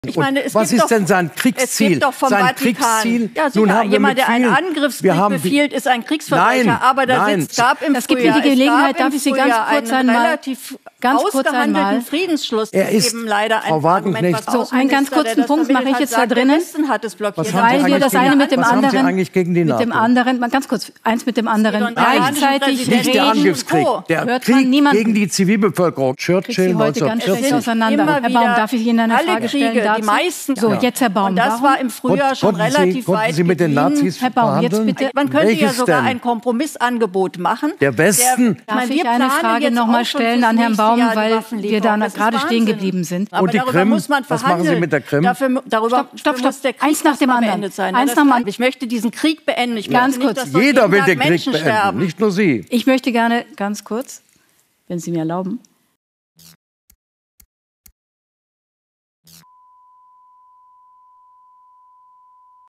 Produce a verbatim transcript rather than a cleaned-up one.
Ich meine, es was gibt ist doch, denn sein Kriegsziel? Es gibt doch vom sein Vatikan. Kriegsziel? Ja, sicher, Nun haben wir jemand, der einen vielen, Angriffskrieg befiehlt, ist ein Kriegsverbrecher. Nein, aber da nein. sitzt, gab im Das gibt Frühjahr, mir die Gelegenheit, es gab darf ich Sie ganz kurz einen einmal, relativ ganz kurz ausgehandelten einmal. Friedensschluss. Er Das ist, eben leider ein Frau Wagenknecht, Argument, was so, einen ganz kurzen der das Punkt mache ich jetzt da drinnen. Hat es blockiert. Was haben Sie Weil wir das gegen- eine mit dem was haben Sie anderen, eigentlich gegen die mit dem NATO? anderen, mal ganz kurz, eins mit dem anderen Nein, gleichzeitig Nicht der reden. Angriffskrieg, der Hört Krieg man niemanden. gegen die Zivilbevölkerung. Churchill Sie heute ganz schlecht neunzehnhundertvierzig. auseinander. Immer Herr Baum, wieder darf ich Ihnen eine alle Frage stellen Kriege, dazu? die meisten. So, jetzt Herr Baum. Und das warum? war im Frühjahr schon Konnten Sie- relativ konnten weit Sie mit den gediehen. Nazis Herr Baum, jetzt verhandeln? bitte. Man könnte ja Welches sogar denn? ein Kompromissangebot machen. Der Westen- ich Darf meine, ich wir eine planen Frage jetzt noch mal auch schon stellen fürs an Herrn nächste Baum, Jahr die weil wir Waffenlieferung. da Das ist gerade stehen Wahnsinn. geblieben sind. Aber Und die darüber Krim? muss man Was verhandeln. machen Sie mit der Krim? Dafür, darüber Stopp, stopp, stopp. muss der Krieg Eins nach dem erstmal anderen. beendet sein. Eins Das nach dem kann- anderen. Ich möchte diesen Krieg beenden. Ich Ganz möchte kurz. nicht, dass dort Jeder jeden will Tag den Krieg Menschen beenden, sterben. nicht nur Sie. Ich möchte gerne ganz kurz, wenn Sie mir erlauben,